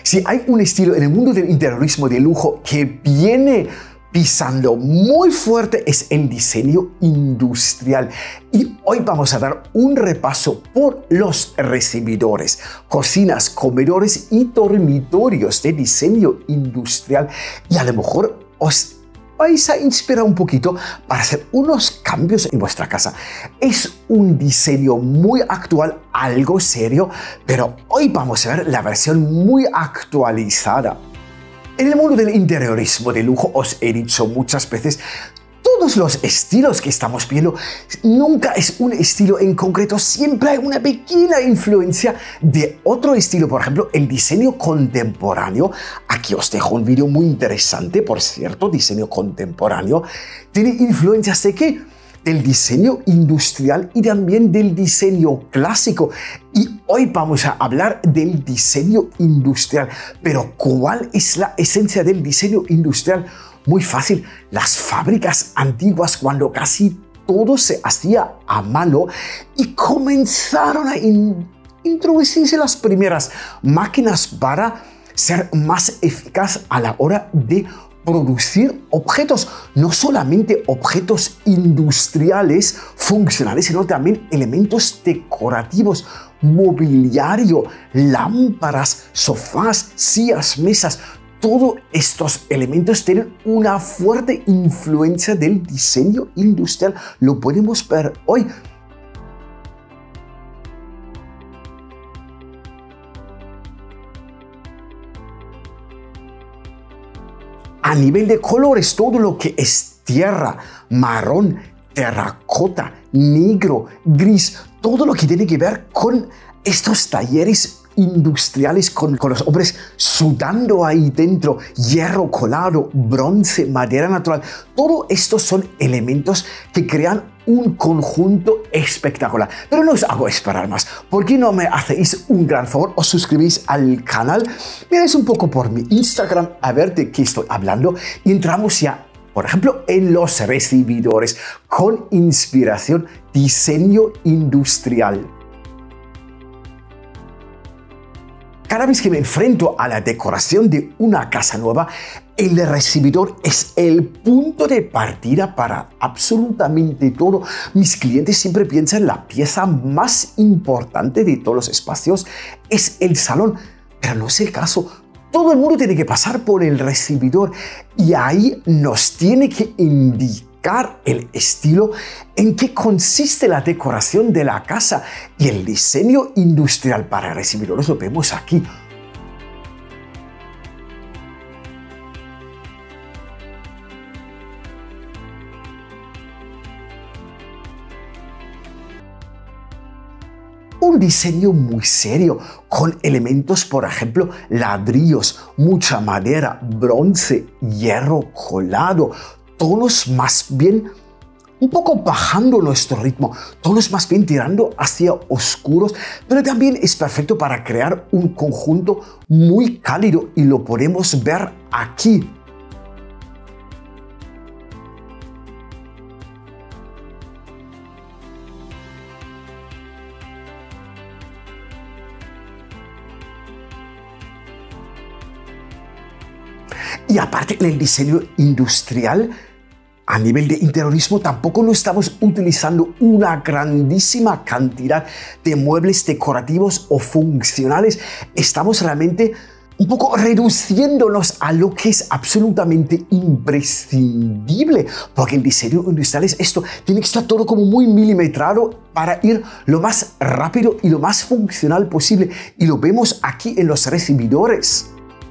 Si hay un estilo en el mundo del interiorismo de lujo que viene pisando muy fuerte, es el diseño industrial. Y hoy vamos a dar un repaso por los recibidores, cocinas, comedores y dormitorios de diseño industrial. Y a lo mejor os vais a inspirar un poquito para hacer unos cambios en vuestra casa. Es un diseño muy actual, algo serio, pero hoy vamos a ver la versión muy actualizada. En el mundo del interiorismo de lujo os he dicho muchas veces, todos los estilos que estamos viendo, nunca es un estilo en concreto, siempre hay una pequeña influencia de otro estilo. Por ejemplo, el diseño contemporáneo. Aquí os dejo un vídeo muy interesante, por cierto, diseño contemporáneo. Tiene influencias de ¿qué? Del diseño industrial y también del diseño clásico. Y hoy vamos a hablar del diseño industrial. Pero ¿cuál es la esencia del diseño industrial? Muy fácil, las fábricas antiguas, cuando casi todo se hacía a mano y comenzaron a introducirse las primeras máquinas para ser más eficaz a la hora de producir objetos, no solamente objetos industriales funcionales, sino también elementos decorativos, mobiliario, lámparas, sofás, sillas, mesas. Todos estos elementos tienen una fuerte influencia del diseño industrial. Lo podemos ver hoy. A nivel de colores, todo lo que es tierra, marrón, terracota, negro, gris, todo lo que tiene que ver con estos talleres industriales con los hombres sudando ahí dentro, hierro colado, bronce, madera natural. Todo esto son elementos que crean un conjunto espectacular. Pero no os hago esperar más. ¿Por qué no me hacéis un gran favor? Os suscribís al canal, miráis un poco por mi Instagram a ver de qué estoy hablando y entramos ya, por ejemplo, en los recibidores con inspiración diseño industrial. Cada vez que me enfrento a la decoración de una casa nueva, el recibidor es el punto de partida para absolutamente todo. Mis clientes siempre piensan la pieza más importante de todos los espacios es el salón, pero no es el caso. Todo el mundo tiene que pasar por el recibidor y ahí nos tiene que indicar el estilo, en qué consiste la decoración de la casa y el diseño industrial para recibidores lo vemos aquí. Un diseño muy serio, con elementos, por ejemplo, ladrillos, mucha madera, bronce, hierro colado, tonos más bien un poco bajando nuestro ritmo, tonos más bien tirando hacia oscuros, pero también es perfecto para crear un conjunto muy cálido y lo podemos ver aquí. Y aparte, en el diseño industrial, a nivel de interiorismo, tampoco no estamos utilizando una grandísima cantidad de muebles decorativos o funcionales. Estamos realmente un poco reduciéndonos a lo que es absolutamente imprescindible, porque el diseño industrial es esto, tiene que estar todo como muy milimetrado para ir lo más rápido y lo más funcional posible. Y lo vemos aquí en los recibidores.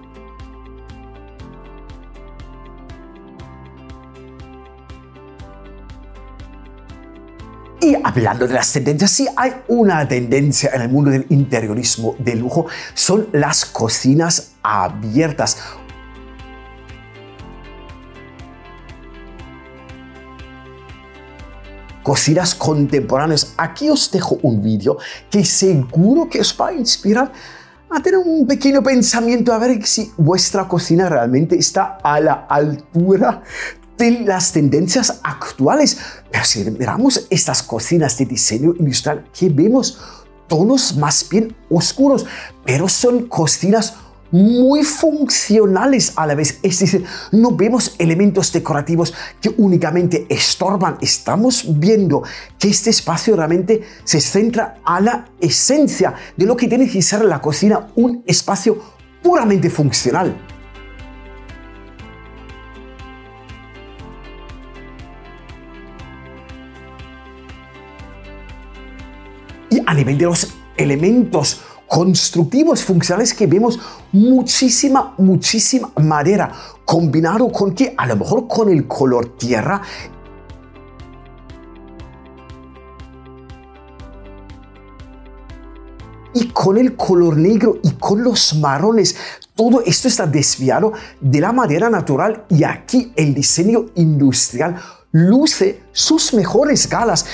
Y hablando de las tendencias, sí hay una tendencia en el mundo del interiorismo de lujo, son las cocinas abiertas. Cocinas contemporáneas. Aquí os dejo un vídeo que seguro que os va a inspirar a tener un pequeño pensamiento a ver si vuestra cocina realmente está a la altura de las tendencias actuales. Pero si miramos estas cocinas de diseño industrial, que vemos tonos más bien oscuros, pero son cocinas muy funcionales a la vez. Es decir, no vemos elementos decorativos que únicamente estorban. Estamos viendo que este espacio realmente se centra a la esencia de lo que tiene que ser la cocina, un espacio puramente funcional. Y a nivel de los elementos constructivos funcionales que vemos muchísima madera combinado con que a lo mejor con el color tierra y con el color negro y con los marrones. Todo esto está desviado de la madera natural y aquí el diseño industrial luce sus mejores galas.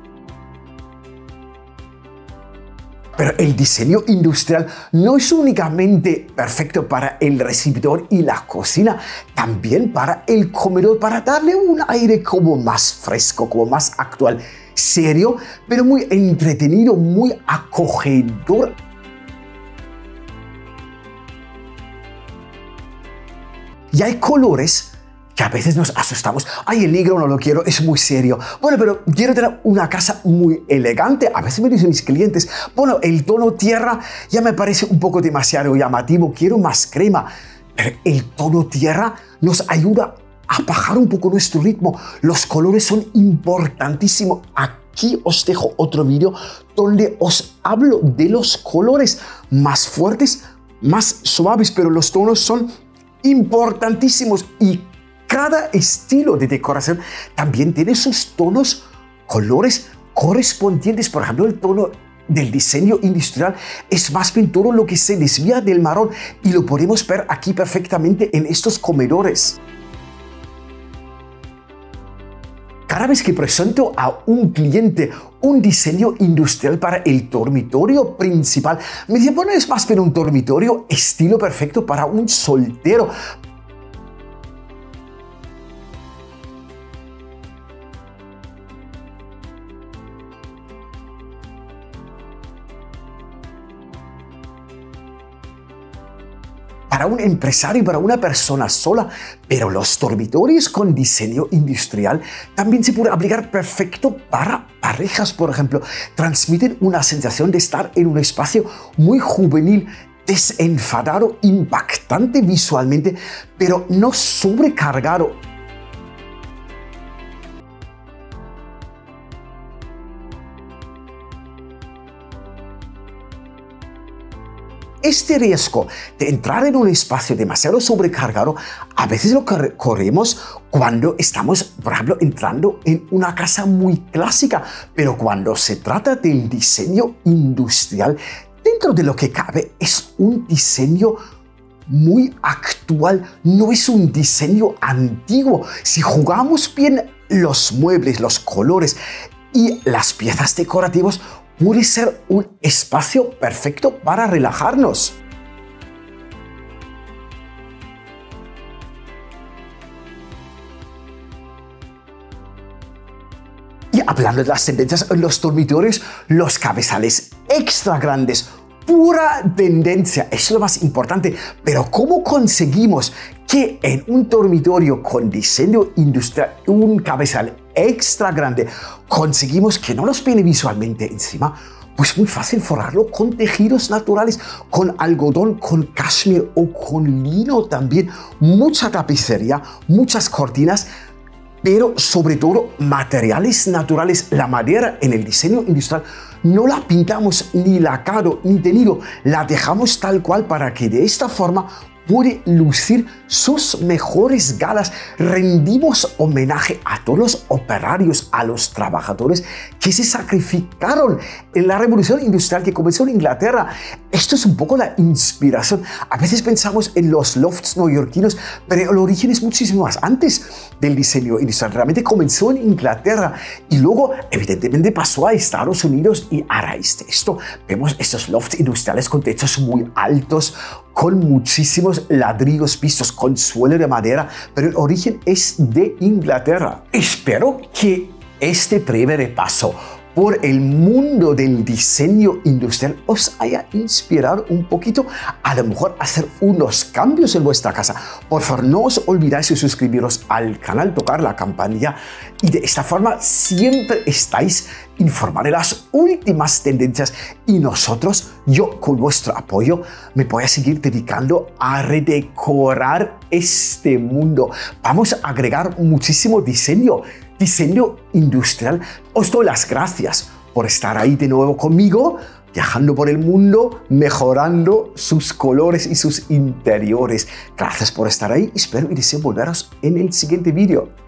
Pero el diseño industrial no es únicamente perfecto para el recibidor y la cocina, también para el comedor, para darle un aire como más fresco, como más actual, serio, pero muy entretenido, muy acogedor. Y hay colores que a veces nos asustamos. Ay, el negro no lo quiero, es muy serio. Bueno, pero quiero tener una casa muy elegante. A veces me dicen mis clientes, bueno, el tono tierra ya me parece un poco demasiado llamativo, quiero más crema. Pero el tono tierra nos ayuda a bajar un poco nuestro ritmo. Los colores son importantísimos. Aquí os dejo otro vídeo donde os hablo de los colores más fuertes, más suaves, pero los tonos son importantísimos y cada estilo de decoración también tiene sus tonos, colores correspondientes. Por ejemplo, el tono del diseño industrial es más bien todo lo que se desvía del marrón y lo podemos ver aquí perfectamente en estos comedores. Cada vez que presento a un cliente un diseño industrial para el dormitorio principal, me dicen, bueno, es más bien un dormitorio estilo perfecto para un soltero. Para un empresario, para una persona sola, pero los dormitorios con diseño industrial también se puede aplicar perfecto para parejas, por ejemplo. Transmiten una sensación de estar en un espacio muy juvenil, desenfadado, impactante visualmente, pero no sobrecargado. Este riesgo de entrar en un espacio demasiado sobrecargado, a veces lo corremos cuando estamos, por ejemplo, entrando en una casa muy clásica, pero cuando se trata del diseño industrial, dentro de lo que cabe, es un diseño muy actual, no es un diseño antiguo. Si jugamos bien los muebles, los colores y las piezas decorativas, puede ser un espacio perfecto para relajarnos. Y hablando de las tendencias en los dormitorios, los cabezales extra grandes, pura tendencia, es lo más importante. Pero ¿cómo conseguimos que en un dormitorio con diseño industrial, un cabezal extra grande, conseguimos que no nos viene visualmente encima? Pues muy fácil, forrarlo con tejidos naturales, con algodón, con cashmere o con lino también. Mucha tapicería, muchas cortinas, pero sobre todo materiales naturales. La madera en el diseño industrial no la pintamos ni lacado ni teñido, la dejamos tal cual para que de esta forma puede lucir sus mejores galas. Rendimos homenaje a todos los operarios, a los trabajadores que se sacrificaron en la revolución industrial que comenzó en Inglaterra. Esto es un poco la inspiración. A veces pensamos en los lofts neoyorquinos, pero el origen es muchísimo más antes del diseño industrial. Realmente comenzó en Inglaterra y luego evidentemente pasó a Estados Unidos, y a raíz de esto vemos estos lofts industriales con techos muy altos, con muchísimos ladrillos vistos, con suelo de madera, pero el origen es de Inglaterra. Espero que este breve repaso por el mundo del diseño industrial os haya inspirado un poquito, a lo mejor hacer unos cambios en vuestra casa. Por favor, no os olvidáis de suscribiros al canal, tocar la campanilla y de esta forma siempre estáis informados de las últimas tendencias y yo con vuestro apoyo me voy a seguir dedicando a redecorar este mundo. Vamos a agregar muchísimo diseño industrial. Os doy las gracias por estar ahí de nuevo conmigo, viajando por el mundo, mejorando sus colores y sus interiores. Gracias por estar ahí. Espero y deseo volveros en el siguiente vídeo.